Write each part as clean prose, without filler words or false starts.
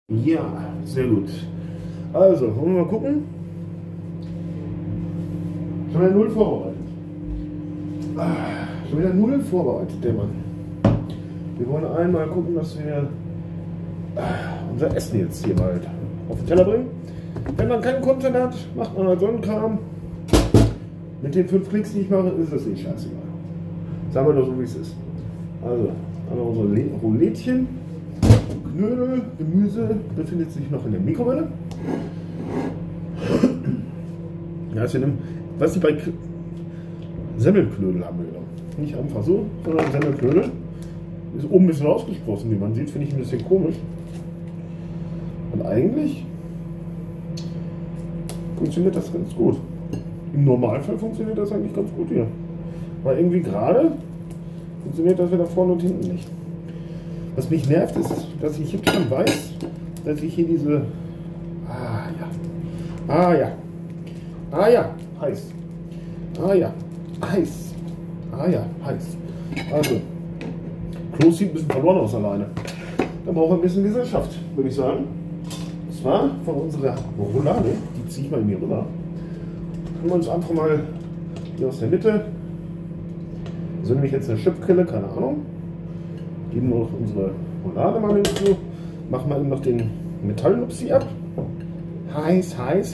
Ja, sehr gut. Also, wollen wir mal gucken. Schon wieder null vorbereitet. Schon wieder null vorbereitet, der Mann. Wir wollen einmal gucken, dass wir unser Essen jetzt hier bald auf den Teller bringen. Wenn man keinen Content hat, macht man halt so einen Kram. Mit den 5 Klicks, die ich mache, ist das eh scheißegal. Sagen wir doch so, wie es ist. Also, haben wir unsere Roulettchen. Knödel, Gemüse befindet sich noch in der Mikrowelle. Ja, was die bei Semmelknödel haben wir genommen. Nicht einfach so, sondern Semmelknödel. Ist oben ein bisschen ausgesprochen, wie man sieht, finde ich ein bisschen komisch. Und eigentlich funktioniert das ganz gut. Im Normalfall funktioniert das eigentlich ganz gut hier. Aber irgendwie gerade funktioniert das weder vorne und hinten nicht. Was mich nervt, ist, dass ich jetzt schon weiß, dass ich hier diese... heiß. Heiß. Also, Klo sieht ein bisschen verloren aus alleine. Da brauchen wir ein bisschen Gesellschaft, würde ich sagen. Und zwar von unserer Roulade, die ziehe ich mal in mir rüber. Können wir uns einfach mal hier aus der Mitte, so nämlich jetzt eine Chipkelle, keine Ahnung. Geben noch unsere Roulade mal hinzu. Machen wir eben noch den Metallnupsi ab. Heiß.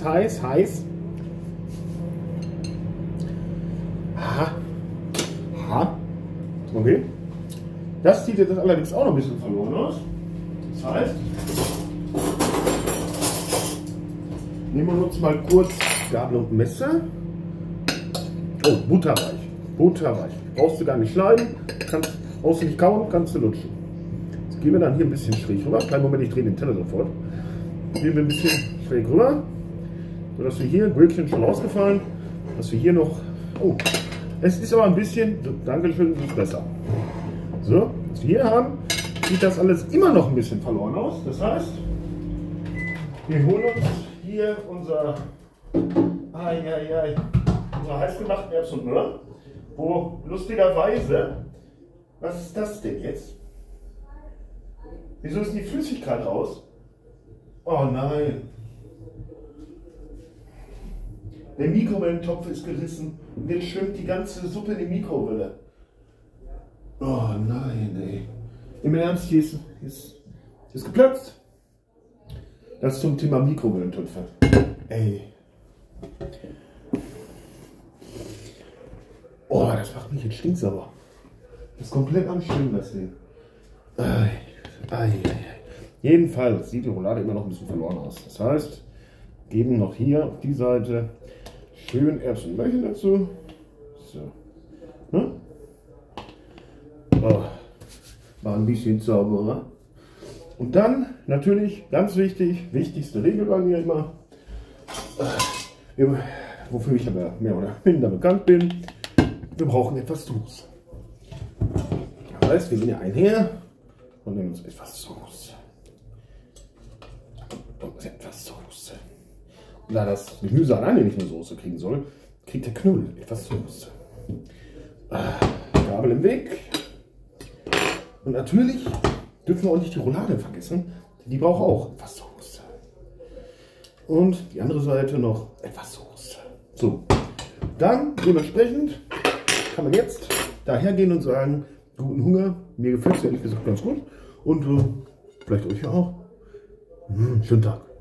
Okay. Das sieht jetzt allerdings auch noch ein bisschen verloren aus. Das heißt, nehmen wir uns mal kurz Gabel und Messer. Oh, butterweich. Brauchst du gar nicht schneiden. Brauchst du nicht kauen, kannst du lutschen. Jetzt gehen wir dann hier ein bisschen schräg rüber. Kleinen Moment, ich drehe den Teller sofort. Gehen wir ein bisschen schräg rüber, sodass wir hier, Brötchen schon ausgefallen, dass wir hier noch, oh, es ist aber ein bisschen, Dankeschön, ist besser. So, was wir hier haben, sieht das alles immer noch ein bisschen verloren aus. Das heißt, wir holen uns hier unser heißgemachten Erbs und Möhren, wo lustigerweise, was ist das denn jetzt? Wieso ist die Flüssigkeit raus? Oh nein. Der Mikrowellentopf ist gerissen und jetzt schwimmt die ganze Suppe in die Mikrowelle. Oh nein, ey. Im Ernst, hier ist geplatzt. Das zum Thema Mikrowellentöpfe. Ey. Oh, das macht mich jetzt stinksauer. Das ist komplett am Schwimmen, das Ding. Jedenfalls sieht die Roulade immer noch ein bisschen verloren aus. Das heißt, geben noch hier auf die Seite schön Erbsen und Möhrchen dazu. So. Hm? Oh, war ein bisschen sauberer. Und dann natürlich, ganz wichtig, wichtigste Regel bei mir immer, wofür ich aber mehr oder minder bekannt bin, wir brauchen etwas Soße. Das heißt, wir gehen hier einher und nehmen uns etwas Soße. Und da das Gemüse alleine nicht eine Soße kriegen soll, kriegt der Knödel etwas Soße. Gabel im Weg. Und natürlich dürfen wir auch nicht die Roulade vergessen, denn die braucht auch etwas Soße. Und die andere Seite noch etwas Soße. So, dann dementsprechend kann man jetzt daher gehen und sagen, guten Hunger, mir gefällt es ehrlich gesagt ganz gut und vielleicht euch ja auch. Schönen Tag.